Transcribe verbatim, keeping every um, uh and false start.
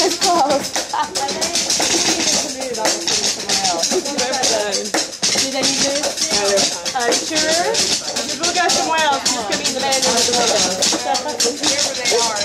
is closed. Did they use it? Are you sure? We'll go somewhere else. Just gonna be in the bed. Here where they are.